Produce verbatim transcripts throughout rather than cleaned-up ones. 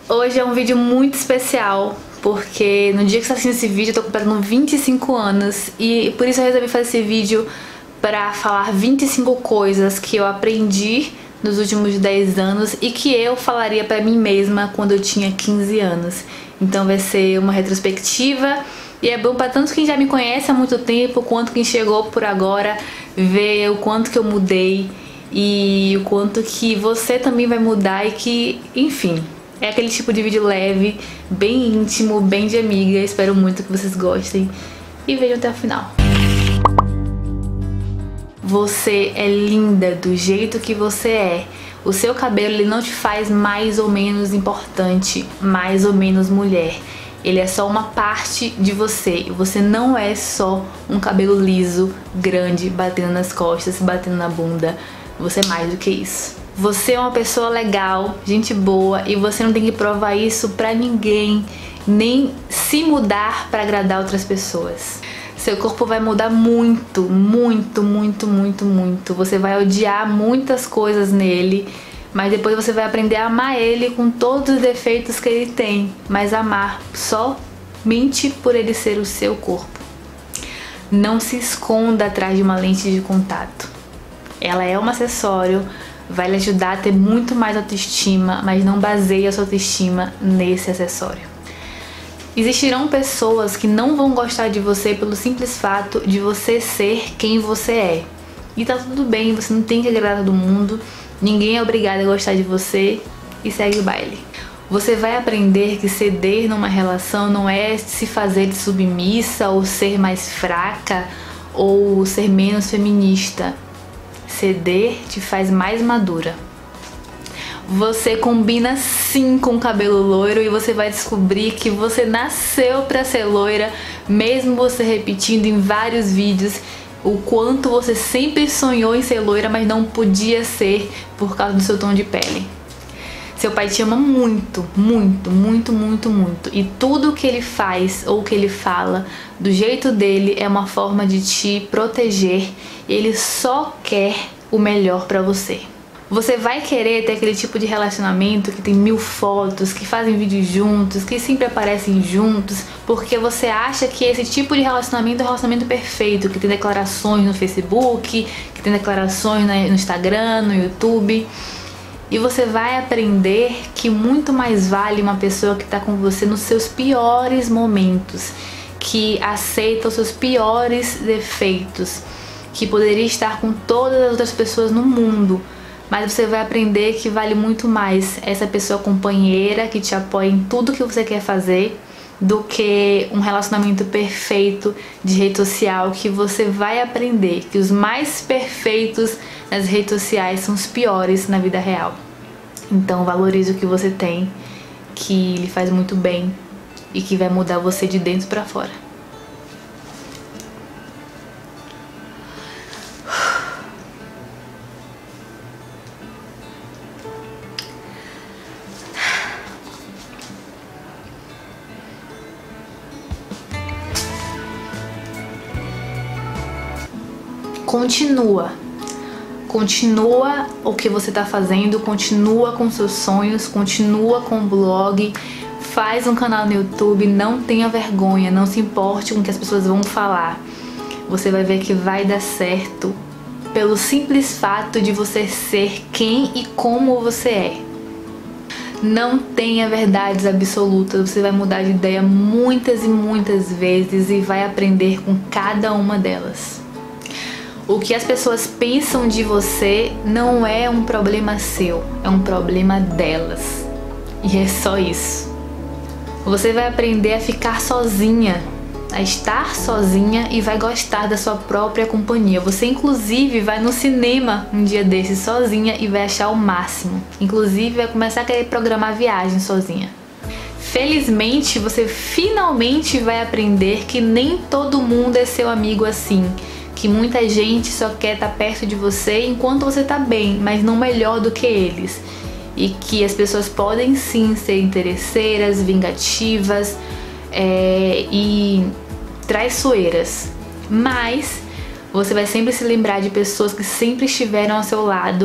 Hoje é um vídeo muito especial, porque no dia que você está assistindo esse vídeo eu tô completando vinte e cinco anos e por isso eu resolvi fazer esse vídeo para falar vinte e cinco coisas que eu aprendi nos últimos dez anos e que eu falaria para mim mesma quando eu tinha quinze anos. Então vai ser uma retrospectiva e é bom para tanto quem já me conhece há muito tempo quanto quem chegou por agora ver o quanto que eu mudei e o quanto que você também vai mudar e que, enfim, é aquele tipo de vídeo leve, bem íntimo, bem de amiga. Espero muito que vocês gostem e vejam até o final. Você é linda do jeito que você é. O seu cabelo ele não te faz mais ou menos importante, mais ou menos mulher. Ele é só uma parte de você. Você não é só um cabelo liso, grande, batendo nas costas, batendo na bunda. Você é mais do que isso. Você é uma pessoa legal, gente boa, e você não tem que provar isso pra ninguém, nem se mudar pra agradar outras pessoas. Seu corpo vai mudar muito, muito, muito, muito, muito. Você vai odiar muitas coisas nele, mas depois você vai aprender a amar ele com todos os defeitos que ele tem, mas amar somente por ele ser o seu corpo. Não se esconda atrás de uma lente de contato. Ela é um acessório, vai lhe ajudar a ter muito mais autoestima, mas não baseie a sua autoestima nesse acessório. Existirão pessoas que não vão gostar de você pelo simples fato de você ser quem você é. E tá tudo bem, você não tem que agradar todo mundo, ninguém é obrigado a gostar de você e segue o baile. Você vai aprender que ceder numa relação não é se fazer de submissa ou ser mais fraca ou ser menos feminista. Ceder te faz mais madura. Você combina sim com o cabelo loiro e você vai descobrir que você nasceu pra ser loira, mesmo você repetindo em vários vídeos o quanto você sempre sonhou em ser loira, mas não podia ser por causa do seu tom de pele. Seu pai te ama muito, muito, muito, muito, muito. E tudo que ele faz ou que ele fala, do jeito dele, é uma forma de te proteger. Ele só quer o melhor pra você. Você vai querer ter aquele tipo de relacionamento que tem mil fotos, que fazem vídeos juntos, que sempre aparecem juntos, porque você acha que esse tipo de relacionamento é o relacionamento perfeito, que tem declarações no Facebook, que tem declarações no Instagram, no YouTube. E você vai aprender que muito mais vale uma pessoa que está com você nos seus piores momentos, que aceita os seus piores defeitos, que poderia estar com todas as outras pessoas no mundo, mas você vai aprender que vale muito mais essa pessoa companheira que te apoia em tudo que você quer fazer do que um relacionamento perfeito de rede social, que você vai aprender que os mais perfeitos nas redes sociais são os piores na vida real. Então valorize o que você tem, que lhe faz muito bem e que vai mudar você de dentro pra fora. Continua, continua o que você tá fazendo, continua com seus sonhos, continua com o blog, faz um canal no YouTube, não tenha vergonha, não se importe com o que as pessoas vão falar. Você vai ver que vai dar certo pelo simples fato de você ser quem e como você é. Não tenha verdades absolutas, você vai mudar de ideia muitas e muitas vezes e vai aprender com cada uma delas. O que as pessoas pensam de você não é um problema seu, é um problema delas. E é só isso. Você vai aprender a ficar sozinha, a estar sozinha e vai gostar da sua própria companhia. Você inclusive vai no cinema um dia desses sozinha e vai achar o máximo. Inclusive vai começar a querer programar viagem sozinha. Felizmente você finalmente vai aprender que nem todo mundo é seu amigo assim. Que muita gente só quer estar perto de você enquanto você tá bem, mas não melhor do que eles. E que as pessoas podem sim ser interesseiras, vingativas é, e traiçoeiras. Mas você vai sempre se lembrar de pessoas que sempre estiveram ao seu lado,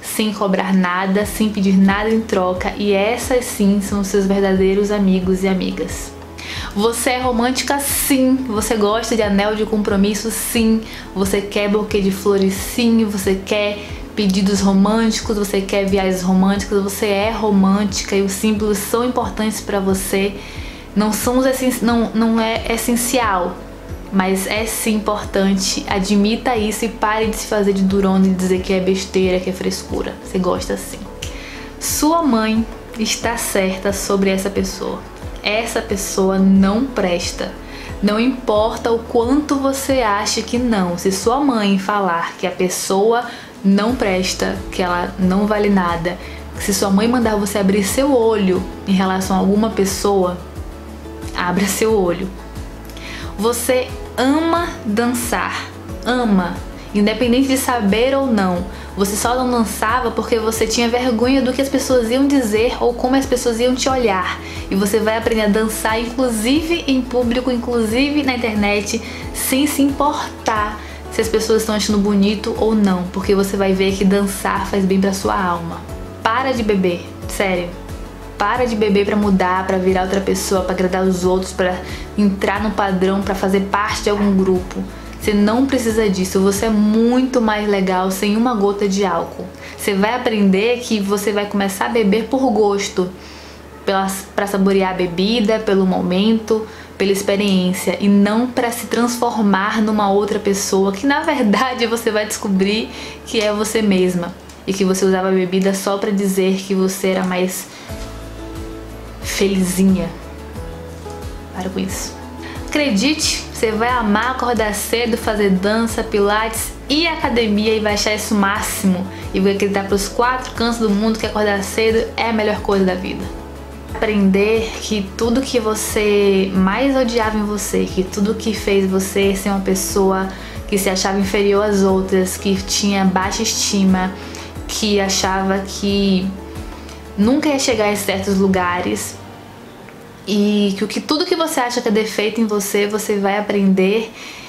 sem cobrar nada, sem pedir nada em troca, e essas sim são os seus verdadeiros amigos e amigas. Você é romântica? Sim. Você gosta de anel de compromisso? Sim. Você quer buquê de flores? Sim. Você quer pedidos românticos? Você quer viagens românticas? Você é romântica e os símbolos são importantes para você. Não são os essenci... não, não é essencial, mas é sim importante. Admita isso e pare de se fazer de durona e dizer que é besteira, que é frescura. Você gosta sim. Sua mãe está certa sobre essa pessoa. Essa pessoa não presta. Não importa o quanto você acha que não. Se sua mãe falar que a pessoa não presta, que ela não vale nada, se sua mãe mandar você abrir seu olho em relação a alguma pessoa, abra seu olho. Você ama dançar, ama, independente de saber ou não. Você só não dançava porque você tinha vergonha do que as pessoas iam dizer ou como as pessoas iam te olhar. E você vai aprender a dançar, inclusive em público, inclusive na internet, sem se importar se as pessoas estão achando bonito ou não, porque você vai ver que dançar faz bem pra sua alma. Para de beber, sério. Para de beber pra mudar, pra virar outra pessoa, pra agradar os outros, pra entrar no padrão, pra fazer parte de algum grupo. Você não precisa disso, você é muito mais legal sem uma gota de álcool. Você vai aprender que você vai começar a beber por gosto, para saborear a bebida, pelo momento, pela experiência, e não para se transformar numa outra pessoa, que na verdade você vai descobrir que é você mesma, e que você usava a bebida só para dizer que você era mais felizinha. Para com isso. Acredite, você vai amar acordar cedo, fazer dança, pilates e academia e vai achar isso o máximo. E vai acreditar para os quatro cantos do mundo que acordar cedo é a melhor coisa da vida. Aprender que tudo que você mais odiava em você, que tudo que fez você ser uma pessoa que se achava inferior às outras, que tinha baixa estima, que achava que nunca ia chegar em certos lugares, e que o que tudo que você acha que é defeito em você, você vai aprender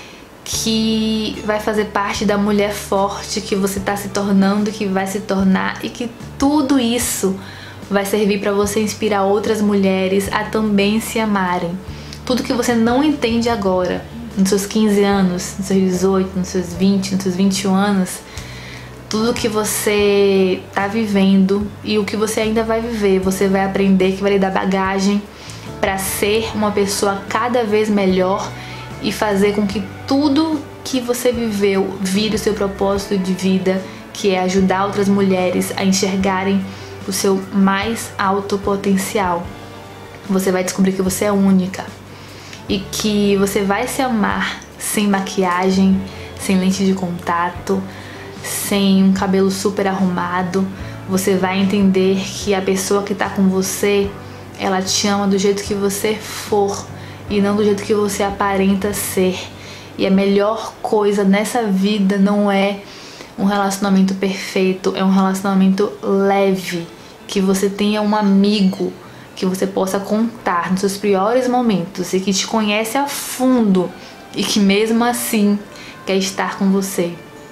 que vai fazer parte da mulher forte que você está se tornando, que vai se tornar, e que tudo isso vai servir para você inspirar outras mulheres a também se amarem. Tudo que você não entende agora, nos seus quinze anos, nos seus dezoito, nos seus vinte, nos seus vinte e um anos, tudo que você tá vivendo e o que você ainda vai viver, você vai aprender, que vai lhe dar bagagem para ser uma pessoa cada vez melhor e fazer com que tudo que você viveu vire o seu propósito de vida, que é ajudar outras mulheres a enxergarem o seu mais alto potencial. Você vai descobrir que você é única e que você vai se amar sem maquiagem, sem lente de contato, sem um cabelo super arrumado. Você vai entender que a pessoa que tá com você, ela te ama do jeito que você for e não do jeito que você aparenta ser. E a melhor coisa nessa vida não é um relacionamento perfeito, é um relacionamento leve, que você tenha um amigo que você possa contar nos seus piores momentos e que te conhece a fundo e que mesmo assim quer estar com você.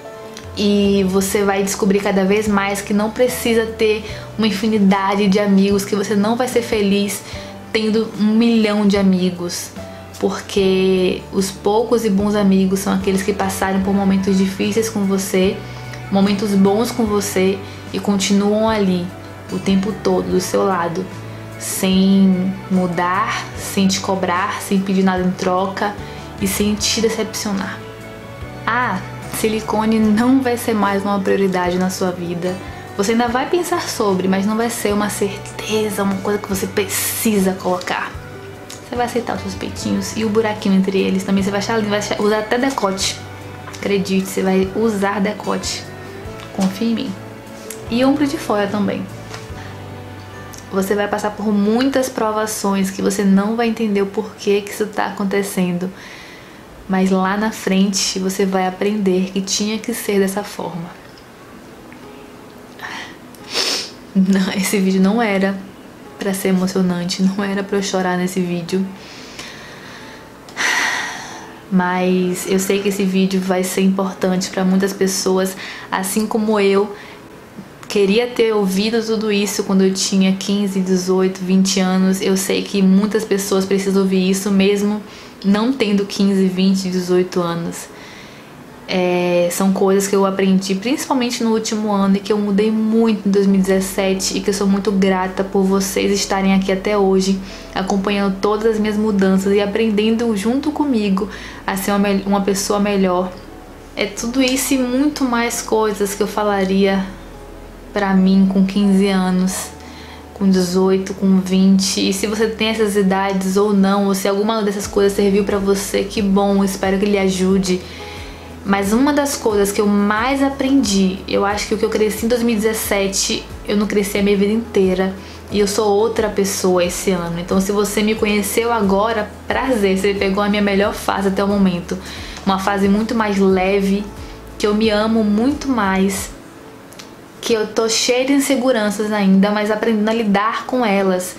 E você vai descobrir cada vez mais que não precisa ter uma infinidade de amigos, que você não vai ser feliz tendo um milhão de amigos, porque os poucos e bons amigos são aqueles que passaram por momentos difíceis com você, momentos bons com você e continuam ali o tempo todo do seu lado, sem mudar, sem te cobrar, sem pedir nada em troca e sem te decepcionar. Ah, silicone não vai ser mais uma prioridade na sua vida. Você ainda vai pensar sobre, mas não vai ser uma certeza, uma coisa que você precisa colocar. Você vai aceitar os seus peitinhos e o buraquinho entre eles também. Você vai achar, vai usar até decote. Acredite, você vai usar decote. Confia em mim. E ombro de fora também. Você vai passar por muitas provações que você não vai entender o porquê que isso tá acontecendo. Mas lá na frente você vai aprender que tinha que ser dessa forma. Não, esse vídeo não era pra ser emocionante, não era pra eu chorar nesse vídeo. Mas eu sei que esse vídeo vai ser importante pra muitas pessoas, assim como eu queria ter ouvido tudo isso quando eu tinha quinze, dezoito, vinte anos. Eu sei que muitas pessoas precisam ouvir isso mesmo não tendo quinze, vinte, dezoito anos. É, são coisas que eu aprendi principalmente no último ano e que eu mudei muito em dois mil e dezessete, e que eu sou muito grata por vocês estarem aqui até hoje, acompanhando todas as minhas mudanças e aprendendo junto comigo a ser uma, uma pessoa melhor. É tudo isso e muito mais coisas que eu falaria pra mim com quinze anos, com dezoito, com vinte. E se você tem essas idades ou não, ou se alguma dessas coisas serviu pra você, que bom, espero que lhe ajude. Mas uma das coisas que eu mais aprendi, eu acho que o que eu cresci em dois mil e dezessete, eu não cresci a minha vida inteira. E eu sou outra pessoa esse ano. Então se você me conheceu agora, prazer, você pegou a minha melhor fase até o momento. Uma fase muito mais leve, que eu me amo muito mais, que eu tô cheia de inseguranças ainda, mas aprendendo a lidar com elas.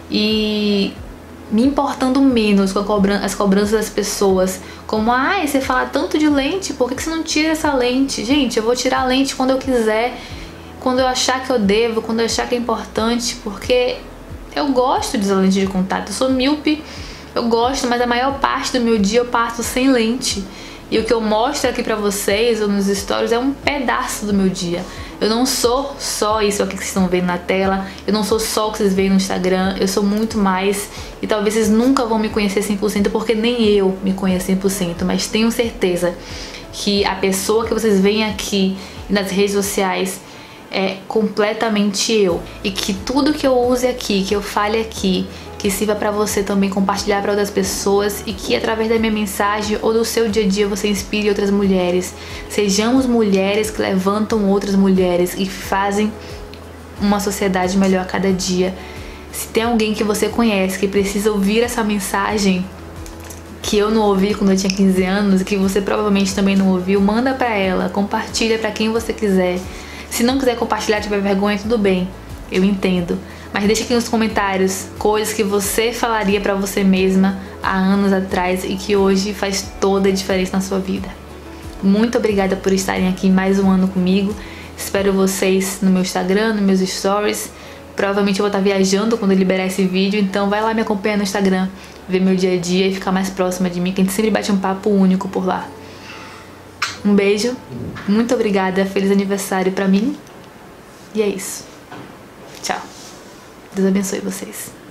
E me importando menos com a cobran as cobranças das pessoas. Como, ai, ah, você fala tanto de lente, por que, que você não tira essa lente? Gente, eu vou tirar a lente quando eu quiser, quando eu achar que eu devo, quando eu achar que é importante, porque eu gosto de usar lente de contato. Eu sou míope, eu gosto, mas a maior parte do meu dia eu passo sem lente. E o que eu mostro aqui pra vocês, ou nos stories, é um pedaço do meu dia. Eu não sou só isso aqui que vocês estão vendo na tela, eu não sou só o que vocês veem no Instagram, eu sou muito mais. E talvez vocês nunca vão me conhecer cem por cento, porque nem eu me conheço cem por cento. Mas tenho certeza que a pessoa que vocês veem aqui nas redes sociais é completamente eu. E que tudo que eu use aqui, que eu fale aqui, que sirva pra você também compartilhar pra outras pessoas, e que através da minha mensagem ou do seu dia a dia você inspire outras mulheres. Sejamos mulheres que levantam outras mulheres e fazem uma sociedade melhor a cada dia. Se tem alguém que você conhece que precisa ouvir essa mensagem, que eu não ouvi quando eu tinha quinze anos, e que você provavelmente também não ouviu, manda pra ela, compartilha pra quem você quiser. Se não quiser compartilhar, tiver vergonha, tudo bem, eu entendo. Mas deixa aqui nos comentários coisas que você falaria pra você mesma há anos atrás e que hoje faz toda a diferença na sua vida. Muito obrigada por estarem aqui mais um ano comigo. Espero vocês no meu Instagram, nos meus stories. Provavelmente eu vou estar viajando quando eu liberar esse vídeo, então vai lá me acompanhar no Instagram, ver meu dia a dia e ficar mais próxima de mim, que a gente sempre bate um papo único por lá. Um beijo, muito obrigada, feliz aniversário pra mim. E é isso. Tchau. Deus abençoe vocês.